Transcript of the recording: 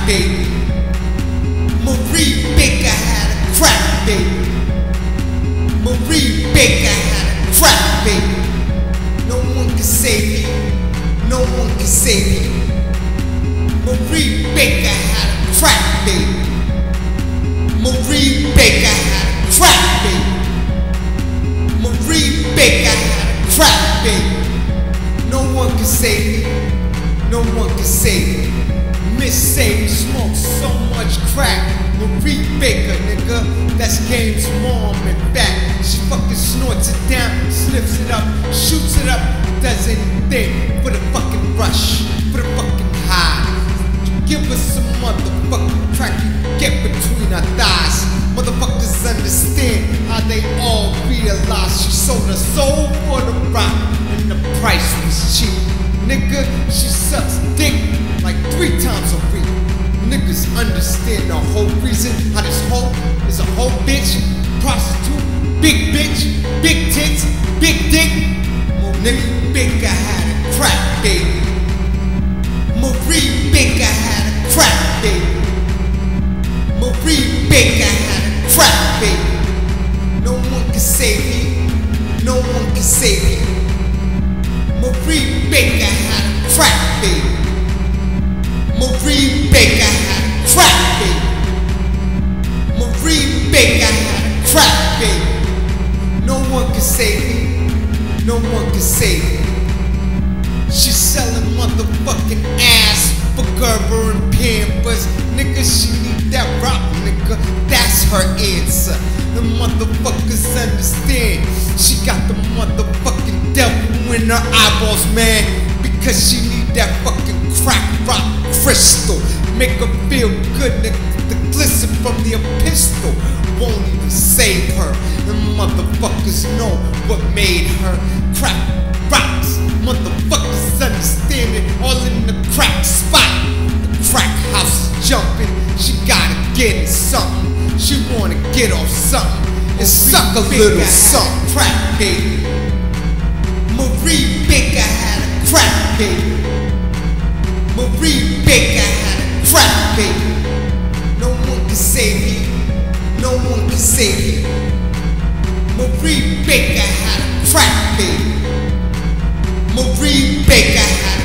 baby. Marie Baker had a crack baby. Marie Baker had a crack baby. No one can save me. No one can save me. Marie Baker had a crack baby. Marie Baker had a crack baby. Marie Baker had a crack baby. No one can save me. No one can save me. Miss Sadie smoked so much crack. Marie Baker, nigga, that's Game's mom. In fact, she fucking snorts it down, sniffs it up, shoots it up, does anything for the fucking rush, for the fucking high. Give us some motherfucking crack you can get between our thighs. Motherfuckers understand how they all realize she sold her soul for the rock and the price was cheap. Nigga, she sucks dick like 3 times a week. Niggas understand the whole reason how this hoe is a whole bitch, prostitute, big bitch, big tits, big dick. Marie Baker had a crack baby. Marie Baker had a crack baby. Marie Baker had a crack baby. No one can save me. No one can save me. Marie Baker had a crack baby. Marie Baker had a crack baby. Marie Baker had a crack baby. No one can save me. No one can save me. She's selling motherfucking ass for Gerber and Pampers. Nigga, she need that rock, nigga. That's her answer. The motherfuckers understand. She got the motherfucking devil in her eyeballs, man. Because she need that fucking crack rock crystal. Make her feel good, nigga. The glisten from the pistol won't even save her. The motherfuckers know what made her. Crack rocks. Motherfuckers understand it. All in the crack spot. The crack house is jumping. She gotta get in something. She wanna get off something and suck a little something. Crack baby. Marie Baker had a crack baby. Marie Baker had a crack baby. No one can save me. No one can save me. Marie Baker had a crack baby. Marie Baker had